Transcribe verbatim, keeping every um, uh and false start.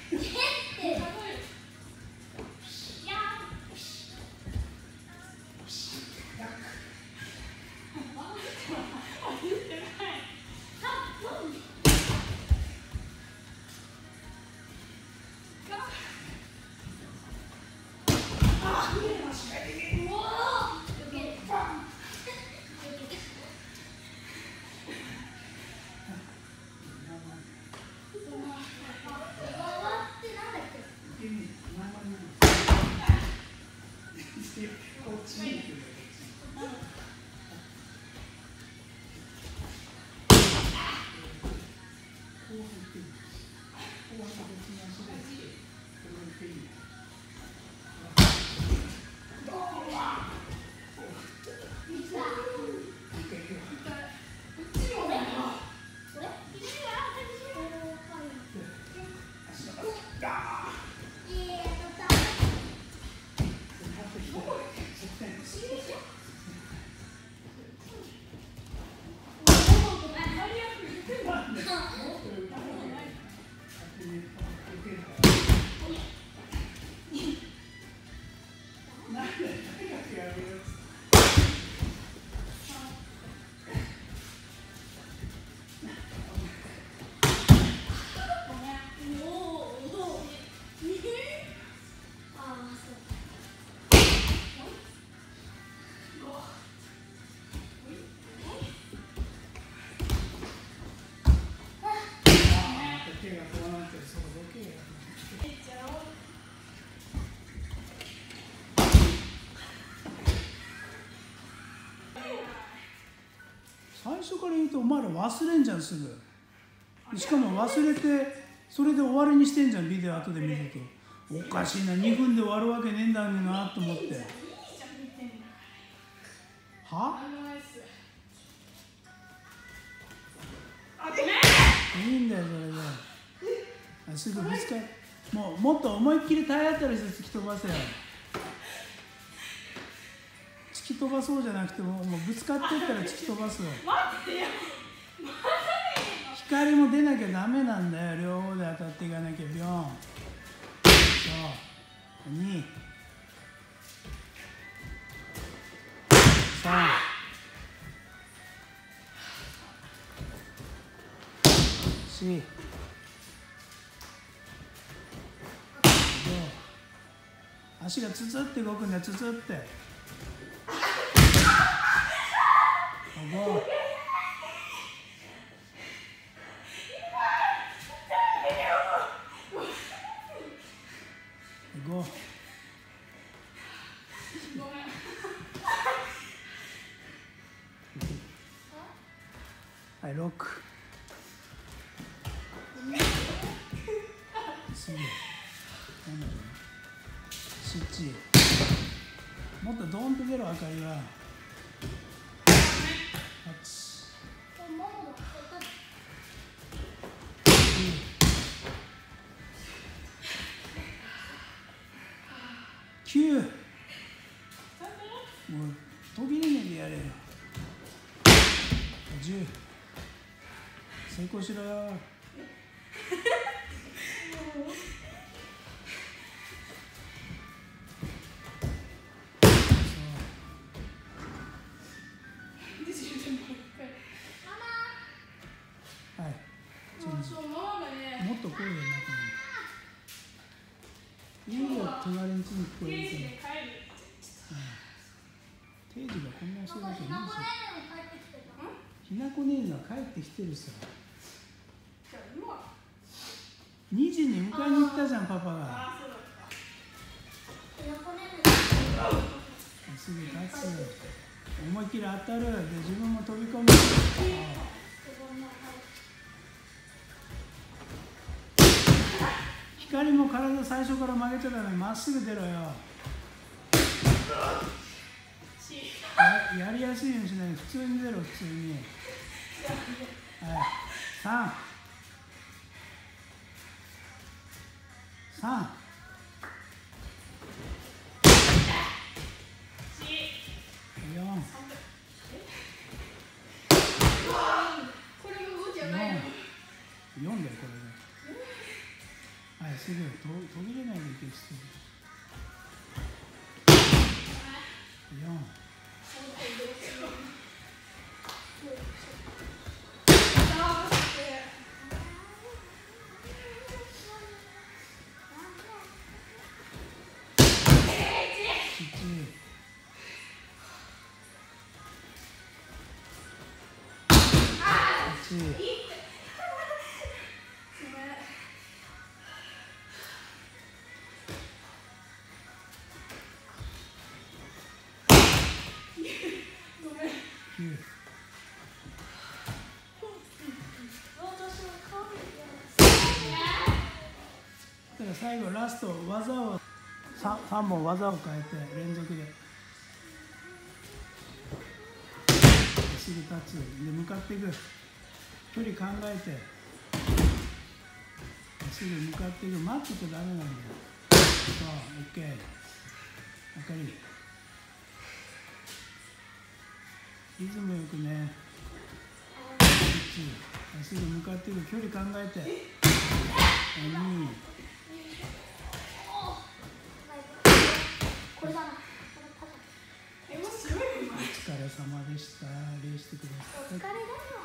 最初から言うとお前ら忘れんじゃんすぐ。しかも忘れてそれで終わりにしてんじゃん、ビデオ後で見ると。おかしいな、にふんで終わるわけねえんだろうなと思って。はいいんだよそれですぐぶつかる。もうもっと思いっきり体当たりして突き飛ばせよ。突き飛ばそうじゃなくても、もうぶつかってったら突き飛ばす。光も出なきゃダメなんだよ。両方で当たっていかなきゃ。ビョン。そうにさんし足がツツって動くんだよ、ツツって。ごごはい、ろく次しちもっとドーンと出る明かりははちきゅうもう途切れねえでやれよ。じゅう成功しろよ。はい、もっと声がなくなる。いいよ、隣について聞こえるけど。定時がこんな遅いわけないでしょ。ひなこ姉が帰ってきてるさ。にじに迎えに行ったじゃん、パパが。すぐ立つ。思いっきり当たる。で、自分も飛び込む。光も体最初から曲げちゃダメ。まっすぐ出ろよ。や, やりやすいようにしないで普通に出ろ、普通に。はい、さんさんよんよんよんだよこれで。はい、 すぐ途切れないでいけすぐよん最後ラスト技を 3, さんぼん技を変えて連続ですぐ立つで向かっていく距離考えてすぐ向かっていく待ってちゃダメなんだよそう OK あかりリズムよくねすぐ向かっていく距離考えてにお疲れ様でした。礼してください。お疲れだよ。